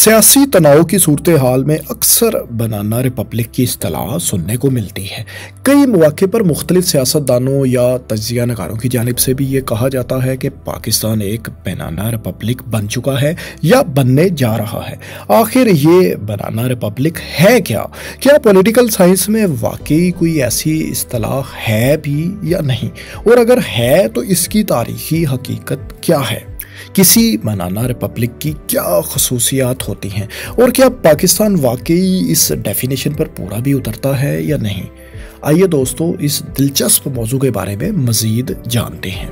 सियासी तनाव की सूरत हाल में अक्सर बनाना रिपब्लिक की इस्तेलाह सुनने को मिलती है। कई मौके पर मुख्तलिफ सियासतदानों या तज्जिया नगारों की जानिब से भी ये कहा जाता है कि पाकिस्तान एक बनाना रिपब्लिक बन चुका है या बनने जा रहा है। आखिर ये बनाना रिपब्लिक है क्या? क्या पॉलिटिकल साइंस में वाकई कोई ऐसी इस्तेलाह है भी या नहीं, और अगर है तो इसकी तारीखी हकीकत क्या है? किसी बनाना रिपब्लिक की क्या खसूसियात होती हैं, और क्या पाकिस्तान वाकई इस डेफिनेशन पर पूरा भी उतरता है या नहीं? आइए दोस्तों, इस दिलचस्प मौजू के बारे में मजीद जानते हैं।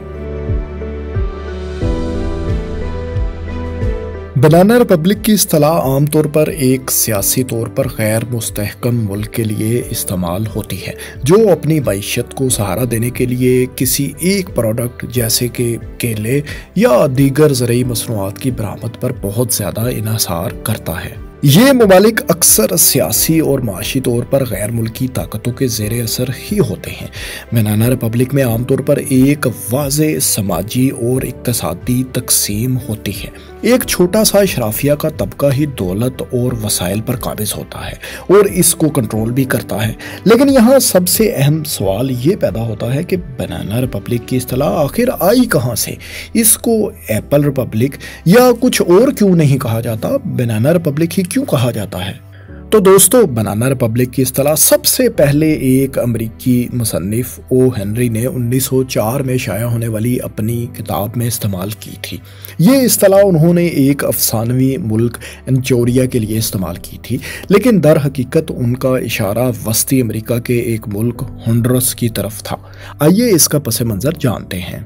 बनाना रिपब्लिक की इस्तेलाह आमतौर पर एक सियासी तौर पर गैर मुस्तहकम मुल्क के लिए इस्तेमाल होती है, जो अपनी मईशत को सहारा देने के लिए किसी एक प्रोडक्ट जैसे कि केले या दीगर ज़रूरी मसनूआत की बरामद पर बहुत ज़्यादा इन्हिसार करता है। ये ममालिक अक्सर सियासी और माशी तौर पर गैर मुल्की ताकतों के ज़ेर असर ही होते हैं। बनाना रिपब्लिक में आमतौर पर एक वाज़े समाजी और इक्तसादी तकसीम होती है। एक छोटा सा अशराफिया का तबका ही दौलत और वसाइल पर काबिज होता है और इसको कंट्रोल भी करता है। लेकिन यहाँ सबसे अहम सवाल ये पैदा होता है कि बनाना रिपब्लिक की इस्तेलाह आखिर आई कहाँ से? इसको एप्पल रिपब्लिक या कुछ और क्यों नहीं कहा जाता? बनाना रिपब्लिक ही क्यों कहा जाता है? तो दोस्तों, बनाना रिपब्लिक की इस्तेलाह सबसे पहले एक अमरीकी मुसन्निफ ओ हेनरी ने 1904 में शाया होने वाली अपनी किताब में इस्तेमाल की थी। ये इस्तेलाह उन्होंने एक अफसानवी मुल्क एंचोरिया के लिए इस्तेमाल की थी, लेकिन दर हकीकत उनका इशारा वस्ती अमेरिका के एक मुल्क होंडुरस की तरफ था। आइए इसका पस मंज़र जानते हैं।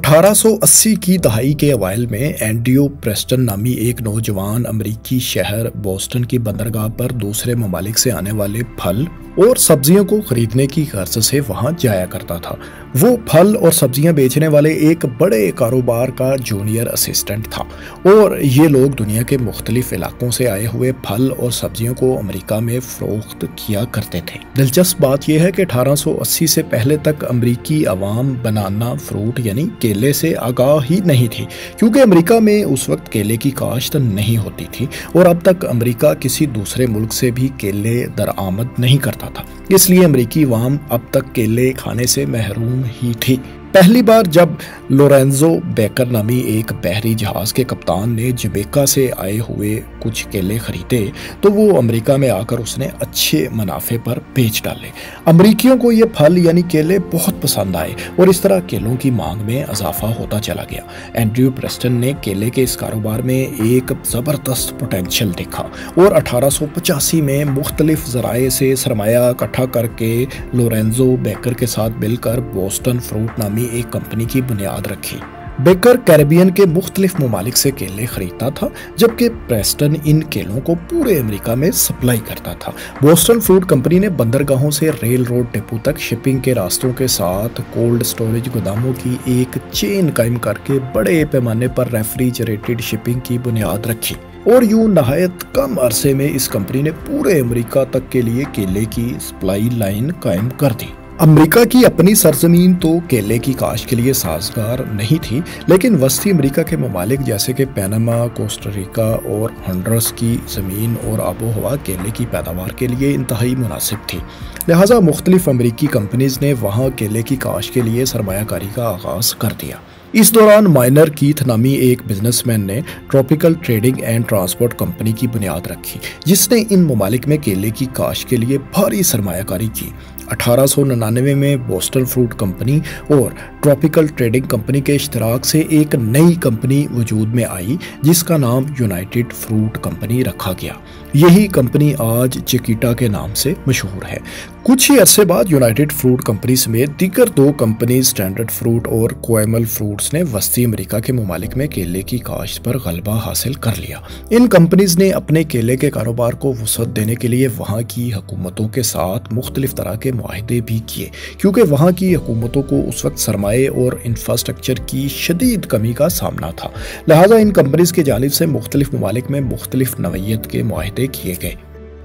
1880 की दहाई के अवाइल में एंड्रयू प्रेस्टन नामी एक नौजवान अमरीकी शहर बोस्टन की बंदरगाह पर दूसरे ममालिक से आने वाले फल और सब्जियों को खरीदने की गर्ज से वहां जाया करता था। वो फल और सब्जियां बेचने वाले एक बड़े कारोबार का जूनियर असिस्टेंट था, और ये लोग दुनिया के मुख्तलिफ इलाकों से आए हुए फल और सब्जियों को अमेरिका में फरोख्त किया करते थे। दिलचस्प बात यह है कि 1880 से पहले तक अमरीकी अवाम बनाना फ्रूट यानी केले से आगाह ही नहीं थी, क्योंकि अमेरिका में उस वक्त केले की काश्त नहीं होती थी और अब तक अमेरिका किसी दूसरे मुल्क से भी केले दरामद नहीं करता था। इसलिए अमेरिकी अवाम अब तक केले खाने से महरूम ही थी। पहली बार जब लोरेंजो बेकर नामी एक बहरी जहाज के कप्तान ने जमैका से आए हुए कुछ केले खरीदे तो वो अमेरिका में आकर उसने अच्छे मुनाफे पर बेच डाले। अमेरिकियों को ये फल यानी केले बहुत पसंद आए और इस तरह केलों की मांग में इजाफा होता चला गया। एंड्रयू प्रेस्टन ने केले के इस कारोबार में एक ज़बरदस्त पोटेंशियल देखा और 1885 में मुख्तलिफ ज़राए से सरमाया इकट्ठा करके लोरेंजो बेकर के साथ मिलकर बोस्टन फ्रूट नामी एक कंपनी की बुनियाद रखी। बेकर कैरेबियन के मुख्तलिफ ममालिक से केले खरीदता था, जबकि प्रेस्टन इन केलों को पूरे अमेरिका में सप्लाई करता था। बोस्टन फ्रूट कंपनी ने बंदरगाहों से रेल रोड डिपो तक शिपिंग के रास्तों के साथ कोल्ड स्टोरेज गोदामों की एक चेन कायम करके बड़े पैमाने पर रेफ्रिजरेटेड शिपिंग की बुनियाद रखी, और यूं नहायत कम अरसे में इस कंपनी ने पूरे अमेरिका तक के लिए केले की सप्लाई लाइन कायम कर दी। अमेरिका की अपनी सरजमीन तो केले की काश्त के लिए साजगार नहीं थी, लेकिन वस्ती अमेरिका के ममालिक जैसे कि पनामा, कोस्टारिका और होंडुरस की ज़मीन और आबो हवा केले की पैदावार के लिए इंतहाई मुनासिब थी। लिहाजा मुख्तलिफ अमेरिकी कंपनीज ने वहाँ केले की काश्त के लिए सरमायाकारी का आगाज़ कर दिया। इस दौरान माइनर कीथ नामी एक बिजनेसमैन ने Tropical Trading and Transport Company की बुनियाद रखी, जिसने इन ममालिक में केले की काश्त के लिए भारी सरमायाकारी की। 1899 में बोस्टन फ्रूट कंपनी और ट्रॉपिकल ट्रेडिंग कंपनी के इश्तराक से एक नई कंपनी वजूद में आई, जिसका नाम यूनाइटेड फ्रूट कंपनी रखा गया। यही कंपनी आज चिकिटा के नाम से मशहूर है। कुछ ही अरसे बाद यूनाइटेड फ्रूट कंपनी समेत दीगर दो कंपनी स्टैंडर्ड फ्रूट और कोएमल फ्रूट्स ने वस्ती अमेरिका के ममालिक में केले की काश्त पर गलबा हासिल कर लिया। इन कंपनीज ने अपने केले के कारोबार को वसअत देने के लिए वहाँ की हुकूमतों के साथ मुख्तलिफ तरह के मुआहदे भी किए, क्योंकि वहाँ की हुकूमतों को उस वक्त सरमाए और इंफ्रास्ट्रक्चर की शदीद कमी का सामना था। लिहाजा इन कंपनीज की जानिब से मुख्तलिफ ममालिक में मुख्तलिफ नवैयत के मुआहदे किए गए।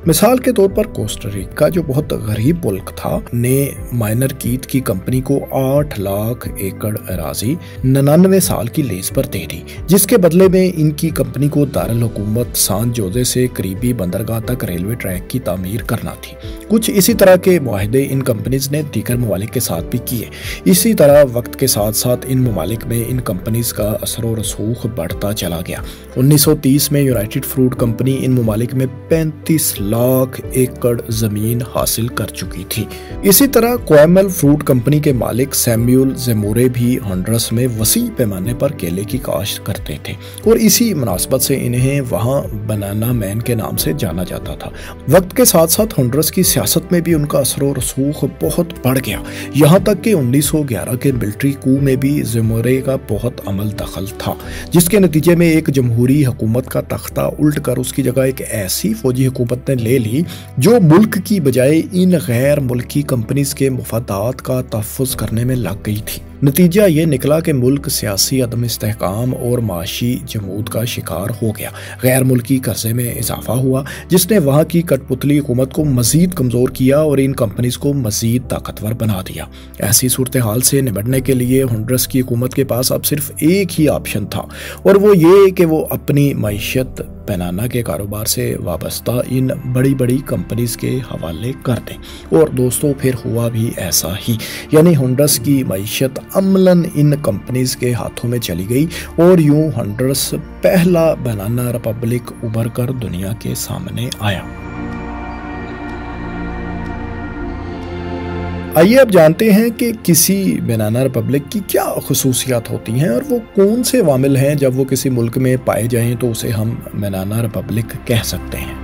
मिसाल के तौर पर कोस्टा रिका, जो बहुत गरीब मुल्क था, ने माइनर कीथ की कंपनी को 8 लाख एकड़ अराजी 99 साल की लीज पर दे दी, जिसके बदले में इनकी कंपनी को दारुल हुकूमत सान जोजे से करीबी बंदरगाह तक रेलवे ट्रैक की तामीर करना थी। कुछ इसी तरह के मुआहदे इन कंपनीज ने दीगर ममालिक के साथ भी किए। इसी तरह वक्त के साथ साथ इन ममालिक में इन कंपनीज का असर व रसूख बढ़ता चला गया। 1930 में यूनाइटेड फ्रूट कंपनी इन ममालिक में 35 लाख एकड़ जमीन हासिल कर चुकी थी। इसी तरह क्वामल फ्रूट कंपनी के मालिक सैमुअल ज़ेमुरे भी हॉन्डुरस में वसी पैमाने पर केले की काश्त करते थे और इसी मुनासबत से इन्हें वहाँ बनाना मैन के नाम से जाना जाता था। वक्त के साथ साथ हॉन्डुरस की सियासत में भी उनका असर व रसूख बहुत बढ़ गया, यहाँ तक कि 1911 के मिलिट्री कू में भी ज़ेमुरे का बहुत अमल दखल था, जिसके नतीजे में एक जमहूरी हुकूमत का तख्ता उल्ट कर उसकी जगह एक ऐसी फौजी हुकूमत ने ले ली जो मुल्क की बजाय इन गैर मुल्की कंपनीज के मुफादात का तहफ़्फ़ुज़ करने में लग गई थी। नतीजा ये निकला कि मुल्क सियासी अदम इस्तेहकाम और माशी जमूद का शिकार हो गया। गैर मुल्की कर्जे में इजाफा हुआ, जिसने वहाँ की कठपुतली हुकूमत को मजीद कमज़ोर किया और इन कंपनीज को मजीद ताकतवर बना दिया। ऐसी सूरत हाल से निपटने के लिए हॉन्डुरस की हुकूमत के पास अब सिर्फ एक ही ऑप्शन था, और वो ये कि वो अपनी मईशत बनाना के कारोबार से वाबस्ता इन बड़ी बड़ी कंपनीज के हवाले कर दें। और दोस्तों, फिर हुआ भी ऐसा ही, यानी हॉन्डुरस की मईशत अमलन इन कंपनीज के हाथों में चली गई और यूं हॉन्डुरस पहला बनाना रिपब्लिक उभर कर दुनिया के सामने आया। आइए अब जानते हैं कि किसी बनाना रिपब्लिक की क्या खुसूसियात होती हैं और वो कौन से वामिल हैं, जब वो किसी मुल्क में पाए जाएं तो उसे हम बनाना रिपब्लिक कह सकते हैं।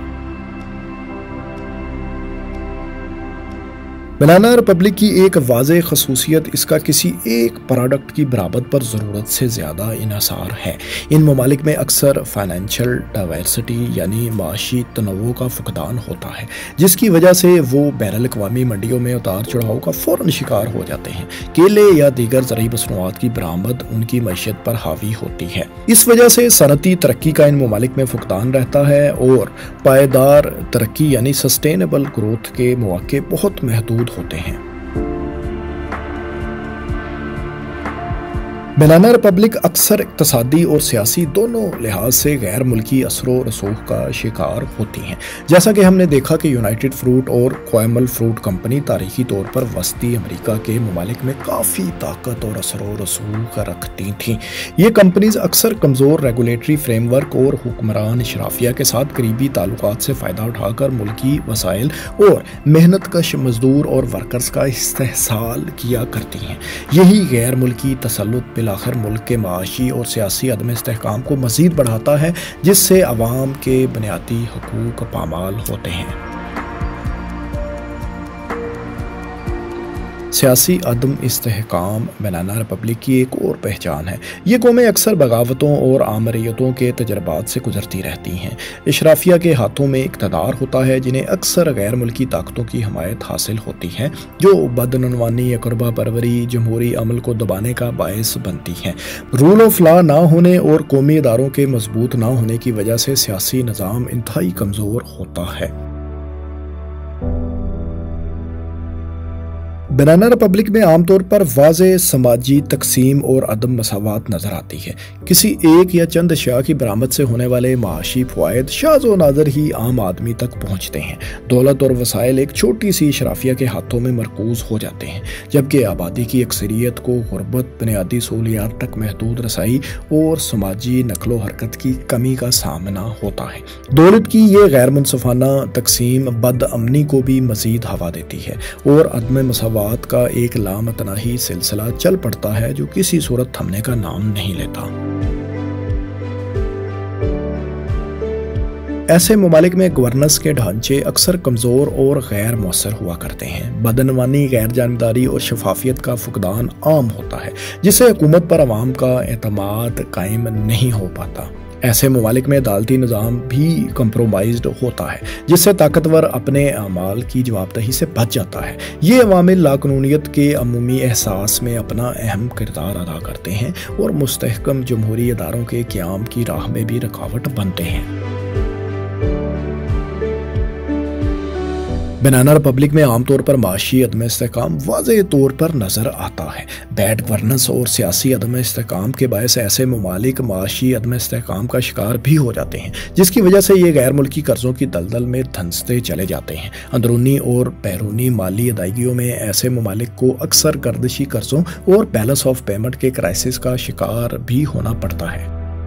बनाना रिपब्लिक की एक वाज़ेह खसूसियत इसका किसी एक प्रोडक्ट की बराबत पर ज़रूरत से ज़्यादा इन्हसार है। इन ममालिक में अक्सर फाइनेंशियल डाइवर्सिटी यानी माशी तनव्वु का फुकदान होता है, जिसकी वजह से वो बैनुल अक़वामी मंडियों में उतार चढ़ाव का फ़ौरन शिकार हो जाते हैं। केले या दीगर ज़रूरी मसनूआत की बरामद उनकी मईशत पर हावी होती है। इस वजह से सनती तरक्की का इन ममालिक में फुकदान रहता है और पायदार तरक्की यानी सस्टेनेबल ग्रोथ के मौके बहुत महदूद होते हैं। बनाना रिपब्लिक अक्सर इक़्तिसादी और सियासी दोनों लिहाज से गैर मुल्की असरो रसूख का शिकार होती हैं। जैसा कि हमने देखा कि यूनाइटेड फ्रूट और क्वामल फ्रूट कंपनी तारीखी तौर पर वस्ती अमेरिका के ममालिक में काफ़ी ताकत और असरो रसूख रखती थीं। ये कंपनीज अक्सर कमज़ोर रेगुलेटरी फ्रेमवर्क और हुक्मरान इशराफिया के साथ करीबी ताल्लुकात से फ़ायदा उठाकर मुल्की वसाइल और मेहनत कश मजदूर और वर्कर्स का इस्तेहसाल किया करती हैं। यही गैर मुल्की तसल्लुत आखिर मुल्क के माशी और सियासी अदम इस्तेहकाम को मजीद बढ़ाता है, जिससे अवाम के बुनियादी हकूक पामाल होते हैं। सियासी अदम इस्तेहकाम बनाना रिपब्लिक की एक और पहचान है। ये कौमें अक्सर बगावतों और आमरीतों के तजर्बात से गुजरती रहती हैं। इशराफिया के हाथों में इक़्तिदार होता है, जिन्हें अक्सर गैर मुल्की ताकतों की हमायत हासिल होती है, जो बदनवानी, अकरबा परवरी, जमहूरी अमल को दबाने का बायस बनती हैं। रूल ऑफ लॉ ना होने और कौमी इदारों के मजबूत ना होने की वजह से सियासी निज़ाम इंतहाई कमज़ोर होता है। बनाना रिपब्लिक में आमतौर पर वाज़ेह समाजी तकसीम और अदम मसावत नज़र आती है। किसी एक या चंद अशिया की बरामद से होने वाले माशी फ़वाइद शाज़ो नाज़र ही आम आदमी तक पहुँचते हैं। दौलत और वसाइल एक छोटी सी इशराफिया के हाथों में मरकूज़ हो जाते हैं, जबकि आबादी की अक्सरियत को गुर्बत, बुनियादी सहूलियात तक महदूद रसाई और समाजी नकलो हरकत की कमी का सामना होता है। दौलत की ये गैर मुनसफाना तकसीम बद अमनी को भी मज़ीद हवा देती है और अदम मसावत का एक लामतनाही सिलसिला चल पड़ता है, जो किसी सूरत थमने का नाम नहीं लेता। ऐसे ममालिक में गवर्नेंस के ढांचे अक्सर कमज़ोर और गैर मौसर हुआ करते हैं। बदनवानी, गैर जानबदारी और शफाफियत का फुकदान आम होता है, जिससे हुकूमत पर अवाम का एतमाद कायम नहीं हो पाता। ऐसे ममालिक में अदालती निज़ाम भी कंप्रोमाइज्ड होता है, जिससे ताकतवर अपने अमाल की जवाबदेही से बच जाता है। ये अवामिल लाक़ानूनियत के अमूमी एहसास में अपना अहम किरदार अदा करते हैं और मुस्तहकम जमहूरी इदारों के क़याम की राह में भी रुकावट बनते हैं। बनाना रिपब्लिक में आमतौर पर माशी अदम इस्तेहकाम वाज़ेह तौर पर नज़र आता है। बैड गवर्नेंस और सियासी अदम इस्तेहकाम के बायस ऐसे ममालिक माशी अदम इस्तेहकाम का शिकार भी हो जाते हैं, जिसकी वजह से ये गैर मुल्की कर्ज़ों की दलदल में धंसते चले जाते हैं। अंदरूनी और बैरूनी माली अदायगियों में ऐसे ममालिक को अक्सर गर्दिशी कर्ज़ों और बैलेंस ऑफ पेमेंट के क्राइसिस का शिकार भी होना पड़ता है।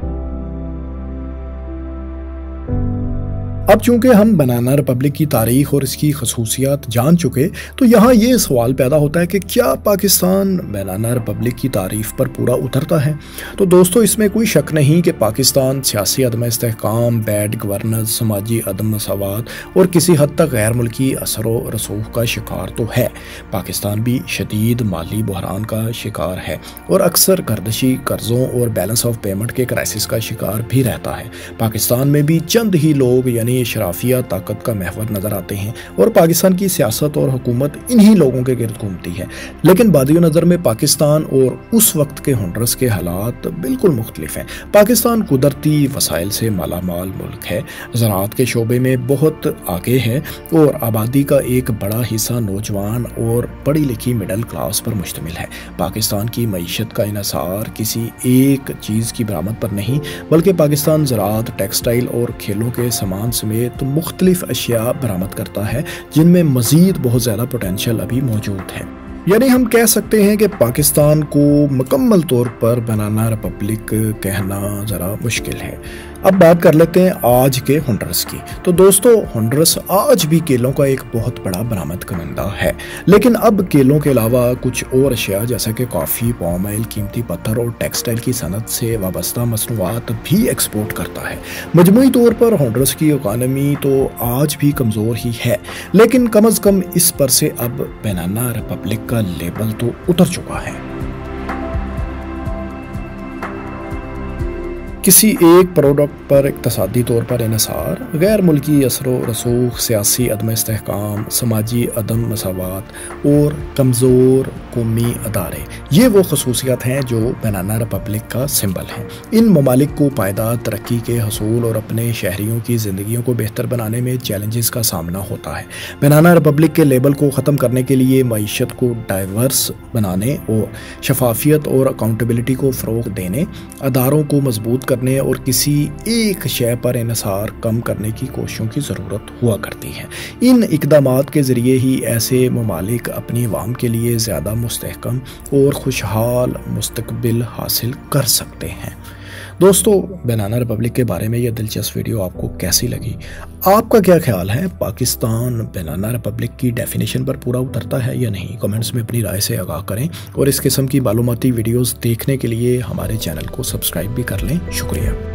अब चूंकि हम बनाना रिपब्लिक की तारीख और इसकी खसूसियात जान चुके, तो यहाँ ये सवाल पैदा होता है कि क्या पाकिस्तान बनाना रिपब्लिक की तारीफ पर पूरा उतरता है। तो दोस्तों, इसमें कोई शक नहीं कि पाकिस्तान सियासी अदम इस्तेहकाम, बैड गवर्नेंस, समाजी अदम मसावत और किसी हद तक गैर मुल्की असर व रसूख का शिकार तो है। पाकिस्तान भी शदीद माली बहरान का शिकार है और अक्सर गर्दिशी कर्ज़ों और बैलेंस ऑफ पेमेंट के क्राइसिस का शिकार भी रहता है। पाकिस्तान में भी चंद ही लोग यानी शराफिया ताकत का महवर नजर आते हैं और पाकिस्तान की सियासत और हुकूमत इन्हीं लोगों के गिर्द घूमती है। लेकिन बादियो नज़र में पाकिस्तान और उस वक्त के हुनरस के हालात बिल्कुल मुख्तलिफ हैं। पाकिस्तान कुदरती वसाइल से मालामाल मुल्क है, ज़राअत के शोबे में बहुत आगे है और आबादी का एक बड़ा हिस्सा नौजवान और पढ़ी लिखी मिडल क्लास पर मुश्तमिल है। पाकिस्तान की मईशत का इन्हिसार किसी एक चीज़ की बरामद पर नहीं, बल्कि पाकिस्तान ज़राअत, टेक्सटाइल और खेलों के सामान समेत मुख्तलिफ अशिया बरामद करता है, जिनमें मज़ीद बहुत ज़्यादा पोटेंशियल अभी मौजूद है। यानी हम कह सकते हैं कि पाकिस्तान को मुकम्मल तौर पर बनाना रिपब्लिक कहना ज़रा मुश्किल है। अब बात कर लेते हैं आज के हुनरस की। तो दोस्तों, हुनरस आज भी केलों का एक बहुत बड़ा बरामद करंदा है, लेकिन अब केलों के अलावा कुछ और अशिया जैसे कि कॉफ़ी, पाम ऑयल, कीमती पत्थर और टेक्सटाइल की सनत से वाबस्ता मसनूआत भी एक्सपोर्ट करता है। मजमूई तौर पर हुनरस की इकानमी तो आज भी कमज़ोर ही है, लेकिन कम अज़ कम इस पर से अब बनाना रिपब्लिक का लेबल तो उतर चुका है। किसी एक प्रोडक्ट पर इक़्तिसादी तौर पर इन्हिसार, गैर मुल्की असर व रसूख, सियासी अदम इस्तेहकाम, समाजी अदम मसावत और कमज़ोर कौमी अदारे, ये वो खसूसियात हैं जो बनाना रिपब्लिक का सिंबल हैं। इन ममालिक को पायदार तरक्की के हसूल और अपने शहरियों की ज़िंदगियों को बेहतर बनाने में चैलेंजेस का सामना होता है। बनाना रिपब्लिक के लेबल को ख़त्म करने के लिए मईशत को डाइवर्स बनाने और शफाफियत और अकाउंटेबिलिटी को फ़रोग़ देने, अदारों को मजबूत करने और किसी एक शय पर इन्हिसार कम करने की कोशिशों की ज़रूरत हुआ करती है। इन इक़दामात के ज़रिए ही ऐसे ममालिक अपनी अवाम के लिए ज़्यादा मुस्तहकम और खुशहाल मुस्तकबिल हासिल कर सकते हैं। दोस्तों, बनाना रिपब्लिक के बारे में यह दिलचस्प वीडियो आपको कैसी लगी? आपका क्या ख्याल है? पाकिस्तान बनाना रिपब्लिक की डेफिनेशन पर पूरा उतरता है या नहीं? कमेंट्स में अपनी राय से आगाह करें और इस किस्म की मालूमाती वीडियोस देखने के लिए हमारे चैनल को सब्सक्राइब भी कर लें। शुक्रिया।